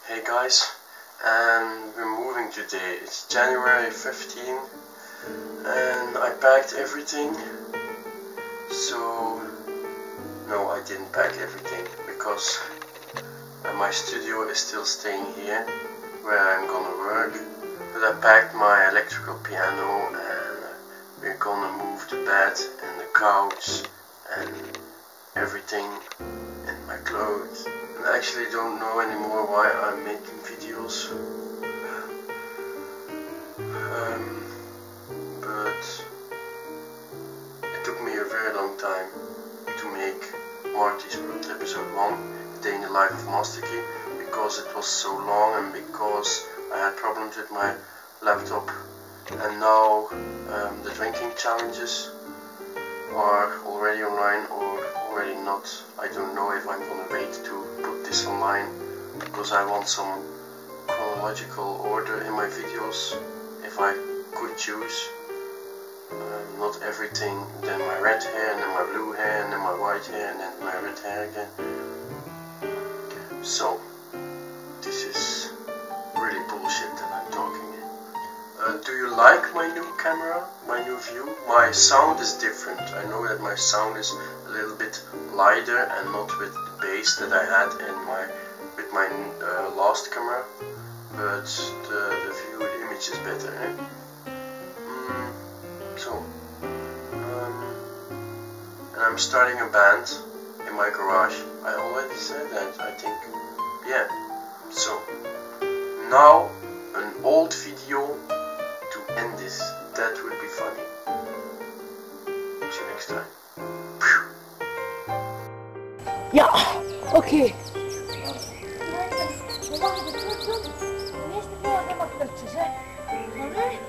Hey guys, and we're moving today. It's January 15 and I packed everything. So, no, I didn't pack everything because my studio is still staying here where I'm gonna work. But I packed my electrical piano and we're gonna move the bed and the couch and everything and my clothes. And I actually don't know anymore why I'm making videos. But it took me a very long time to make Marty's World Episode 1, A Day in the Life of Master Key, because it was so long and because I had problems with my laptop. And now the drinking challenges are already online or already not. I don't know if I'm gonna wait to put this online because I want some chronological order in my videos if I could choose. Not everything, then my red hair, and then my blue hair, and then my white hair, and then my red hair again. So, this is really bullshit that I'm talking in. Do you like my new camera, my new view? My sound is different. I know that my sound is a little bit lighter and not with the bass that I had with my last camera, but the view, the image is better. And I'm starting a band in my garage. I already said that, I think. Yeah. So, now an old video to end this. That would be funny. See you next time. Ja, okay. We wachten tot de eerste keer helemaal klutjes, hè? Maar nu